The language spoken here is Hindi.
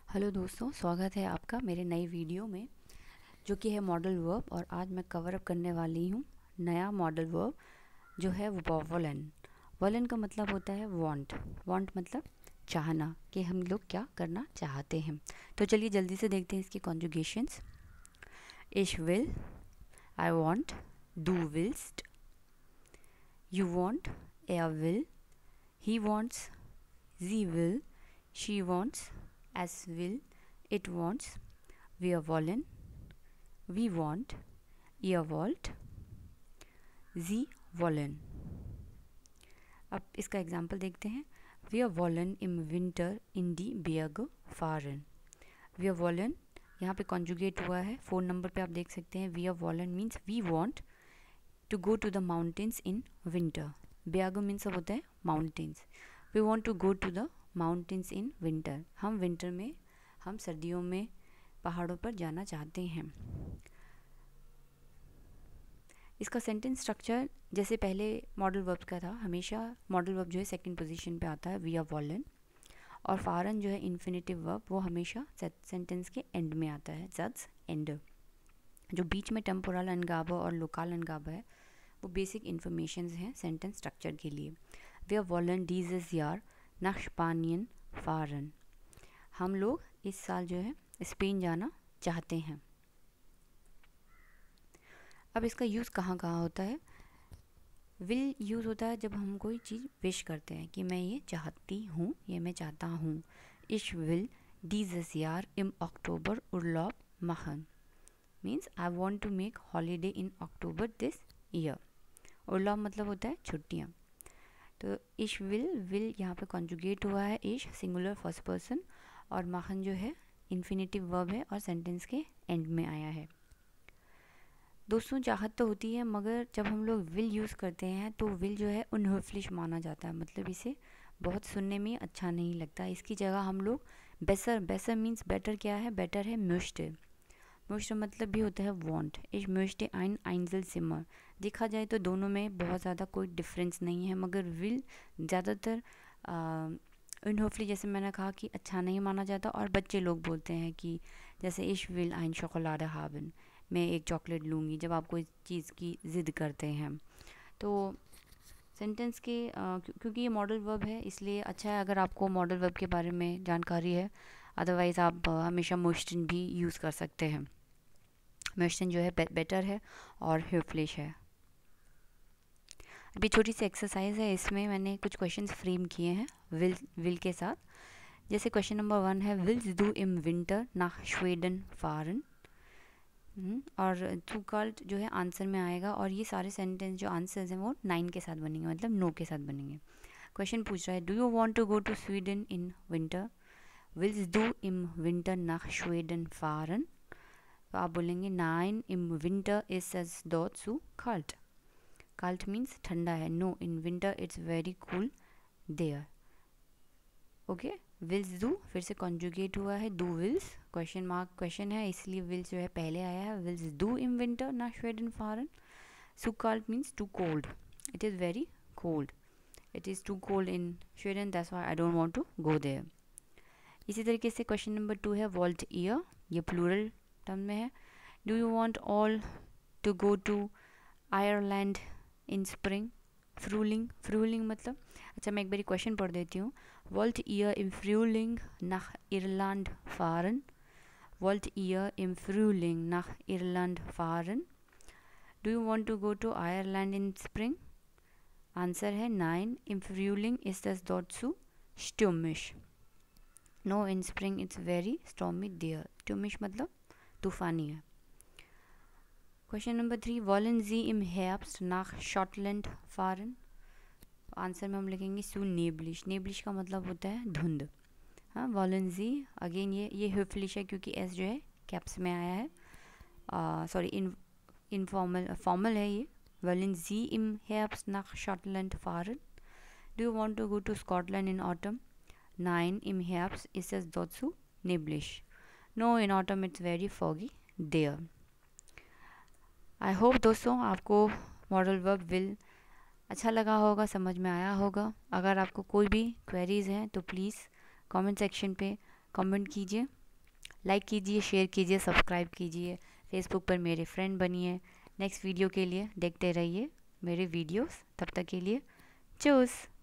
हेलो दोस्तों, स्वागत है आपका मेरे नई वीडियो में जो कि है मॉडल वर्ब। और आज मैं कवर अप करने वाली हूँ नया मॉडल वर्ब जो है वॉलन। वॉलन का मतलब होता है वांट। वांट मतलब चाहना, कि हम लोग क्या करना चाहते हैं। तो चलिए जल्दी से देखते हैं इसकी कॉन्जुगेशंस। इश विल, आई वांट, डू विल्स्ट, you want, er will, he wants, sie will, she wants, es will, it wants, wir wollen, we want, ihr wollt, sie wollen। अब इसका एग्जाम्पल देखते हैं। Wir wollen im Winter in die Berge fahren। Wir wollen यहाँ पे कॉन्जुगेट हुआ है। 4 नंबर पे आप देख सकते हैं। Wir wollen means we want to go to the mountains in winter। Berge means सब होता है mountains. We want to go to the mountains in winter। हम विंटर में, हम सर्दियों में पहाड़ों पर जाना चाहते हैं। इसका सेंटेंस स्ट्रक्चर जैसे पहले मॉडल वर्ब का था, हमेशा मॉडल वर्ब जो है सेकंड पोजीशन पे आता है विया वॉलन, और फारन जो है इन्फिनेटिव वर्ब वो हमेशा सेंटेंस के एंड में आता है, ज़्यादा एंड। जो बीच में टेम्पोरल अनगाबा और लोकल अनगाबा है वो बेसिक इन्फॉर्मेशंस हैं सेंटेंस स्ट्रक्चर के लिए। Wir wollen dieses Jahr nach Spanien fahren। हम लोग इस साल जो है स्पेन जाना चाहते हैं। अब इसका यूज़ कहाँ कहाँ होता है। विल यूज़ होता है जब हम कोई चीज़ विश करते हैं कि मैं ये चाहती हूँ, ये मैं चाहता हूँ। Ich will dieses Jahr im Oktober Urlaub machen। Means I want to make holiday in October this year. उर्लाब मतलब होता है छुट्टियाँ। तो इश विल यहाँ पे कॉन्जुगेट हुआ है। इश सिंगुलर फर्स्ट पर्सन और माखन जो है इन्फिनेटिव वर्ब है और सेंटेंस के एंड में आया है। दोस्तों, चाहत तो होती है, मगर जब हम लोग विल यूज़ करते हैं तो विल जो है अनहोफलिश माना जाता है। मतलब इसे बहुत सुनने में अच्छा नहीं लगता। इसकी जगह हम लोग बेसर मीन्स बेटर क्या है, बेटर है म्यूश्टे। म्यूश्टे मतलब भी होता है वांट। इश म्यूश्टे ein Einzelzimmer। देखा जाए तो दोनों में बहुत ज़्यादा कोई डिफरेंस नहीं है, मगर विल ज़्यादातर अनहोफली, जैसे मैंने कहा, कि अच्छा नहीं माना जाता। और बच्चे लोग बोलते हैं कि जैसे इश विल ein Schokolade haben, मैं एक चॉकलेट लूँगी, जब आप कोई चीज़ की ज़िद करते हैं। तो सेंटेंस के क्योंकि ये मॉडल वर्ब है इसलिए अच्छा है अगर आपको मॉडल वर्ब के बारे में जानकारी है। अदरवाइज़ आप हमेशा मोस्टन भी यूज़ कर सकते हैं। मोस्टन जो है बेटर है और हेल्पलिश है। अभी छोटी सी एक्सरसाइज है, इसमें मैंने कुछ क्वेश्चंस फ्रेम किए हैं विल के साथ। जैसे क्वेश्चन नंबर 1 है विल्स डू इम विंटर nach स्वीडन फारन। और टू कल्ट जो है आंसर में आएगा, और ये सारे सेंटेंस जो आंसर्स हैं वो 9 के साथ बनेंगे, मतलब नो के साथ बनेंगे। क्वेश्चन पूछ रहा है do you want to go to Sweden in winter. विल्स डू इम विंटर nach स्वीडन फारन। तो आप बोलेंगे 9 इम विंटर इज एज डॉट सू कल्ट। कल्ट मीन्स ठंडा है। No, in winter it's very cool there. Okay, विल्स डू फिर से कॉन्जुगेट हुआ है, डू विल्स क्वेश्चन मार्क क्वेश्चन है इसलिए विल्स जो है पहले आया है। विल्स डू इन विंटर nach स्वीडन फारन। सो कल्ट means too cold. It is very cold. It is too cold in Sweden, that's why I don't want to go there. इसी तरीके से क्वेश्चन नंबर 2 है वॉल्ट ईयर, ये प्लूरल टर्म में है। Do you want all to go to Ireland in spring. फ्रूलिंग मतलब, अच्छा मैं एक बार क्वेश्चन पढ़ देती हूँ। वॉल्ट ईयर इम फ्रूलिंग nach Irland fahren। वॉल्ट ईयर इम फ्रूलिंग nach Irland fahren। Do you want to go to Ireland in spring. Answer है 9 इम फ्रूलिंग इज दस डॉट सू स्टोमिश। No, in spring it's very stormy there. स्टोमिश मतलब तूफानी है। क्वेश्चन नंबर 3 वॉलन जी इम हेrbst nach Schottland fahren। आंसर में हम लिखेंगे सू नेबलिश। नेबलिश का मतलब होता है धुंध। हाँ, वॉलन जी अगेन ये हेल्पलिश है क्योंकि एस जो है कैप्स में आया है। सॉरी, फॉर्मल है ये। वॉलन जी इम हेrbst nach Schottland fahren। Do you want to go to Scotland in autumn. 9 इम हेrbst इज एस डॉट सू नेबलिश। No, in autumn it's very foggy there. I hope दोस्तों आपको मॉडल वर्ब विल अच्छा लगा होगा, समझ में आया होगा। अगर आपको कोई भी क्वेरीज़ हैं तो प्लीज़ कमेंट सेक्शन पे कमेंट कीजिए। लाइक कीजिए, शेयर कीजिए, सब्सक्राइब कीजिए, फेसबुक पर मेरे फ्रेंड बनिए। नेक्स्ट वीडियो के लिए देखते रहिए मेरे वीडियोस। तब तक के लिए चूस।